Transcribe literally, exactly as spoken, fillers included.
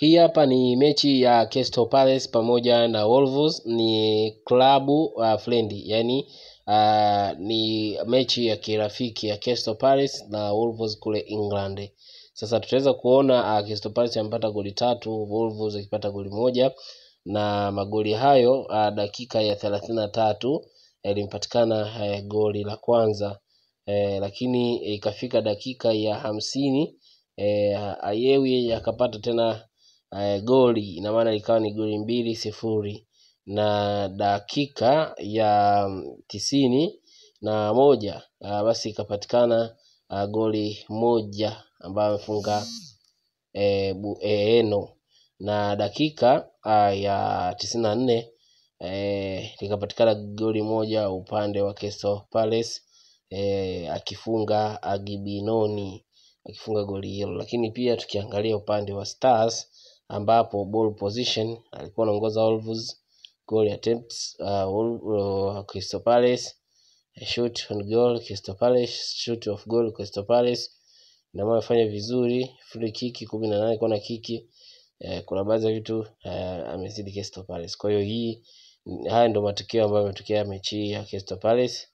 Hii hapa ni mechi ya Crystal Palace pamoja na Wolves, ni klabu uh, friendly, yani uh, ni mechi ya kirafiki ya Crystal Palace na Wolves kule England. Sasa tutaweza kuona uh, Crystal Palace amepata goli tatu, Wolves ikipata goli moja, na magoli hayo uh, dakika ya thelathini na tatu yalimpatikana uh, goli la kwanza uh, lakini ikafika dakika ya hamsini uh, Ayewi akapata tena Uh, goli, ina maana ikawa ni goli mbili sifuri, na dakika ya tisini na moja uh, basi ikapatikana uh, goli moja ambayo amefunga eh, eh, Eno, na dakika uh, ya tisini na nne eh, likapatikana goli moja upande wa Crystal Palace eh, akifunga Agibinoni akifunga goli hilo. Lakini pia tukiangalia upande wa Stars ambapo ball position alikuwa anaongoza Wolves, goal attempts uh, uh, Crystal Palace, shoot on goal Crystal Palace, shoot off goal Crystal Palace, na amefanya vizuri, free kick kumi na nane, kona kiki eh, kuna baadhi ya vitu eh, amezidi Crystal Palace. Kwa hiyo hii haya ndio matokeo ambayo yametokea mechi ya Crystal Palace